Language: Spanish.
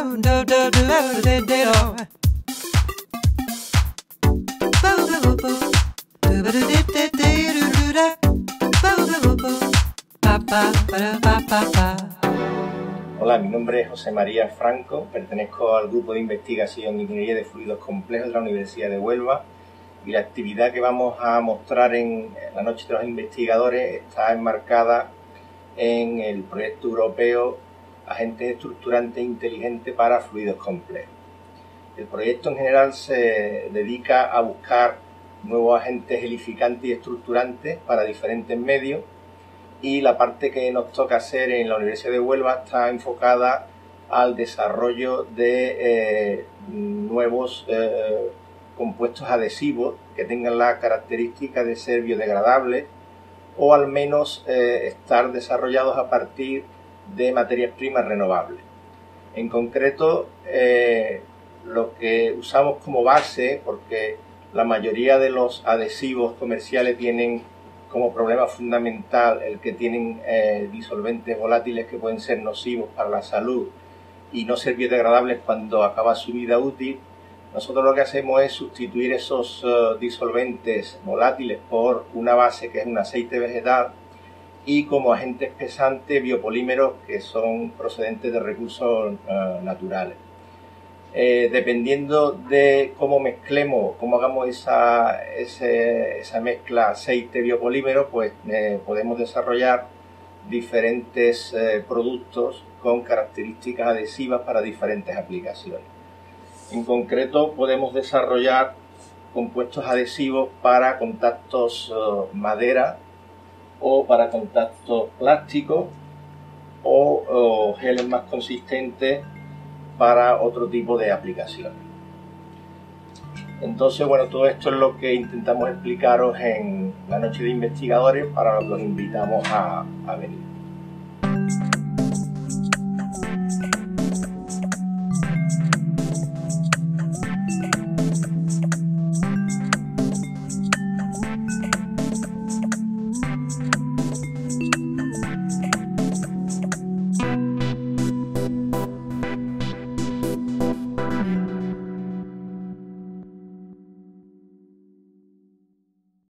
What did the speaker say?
Hola, mi nombre es José María Franco, pertenezco al Grupo de Investigación Ingeniería de Fluidos Complejos de la Universidad de Huelva y la actividad que vamos a mostrar en la Noche de los Investigadores está enmarcada en el proyecto europeo Agentes Estructurantes Inteligentes para Fluidos Complejos. El proyecto en general se dedica a buscar nuevos agentes gelificantes y estructurantes para diferentes medios, y la parte que nos toca hacer en la Universidad de Huelva está enfocada al desarrollo de nuevos compuestos adhesivos que tengan la característica de ser biodegradables o al menos estar desarrollados a partir de materias primas renovables. En concreto, lo que usamos como base, porque la mayoría de los adhesivos comerciales tienen como problema fundamental el que tienen disolventes volátiles que pueden ser nocivos para la salud y no ser biodegradables cuando acaba su vida útil. Nosotros lo que hacemos es sustituir esos disolventes volátiles por una base que es un aceite vegetal y como agente espesante biopolímeros que son procedentes de recursos naturales. Dependiendo de cómo mezclemos, cómo hagamos esa mezcla aceite-biopolímero, pues podemos desarrollar diferentes productos con características adhesivas para diferentes aplicaciones. En concreto, podemos desarrollar compuestos adhesivos para contactos madera o para contactos plásticos o geles más consistentes para otro tipo de aplicaciones. Entonces, bueno, todo esto es lo que intentamos explicaros en la Noche de Investigadores, para lo que los invitamos a venir.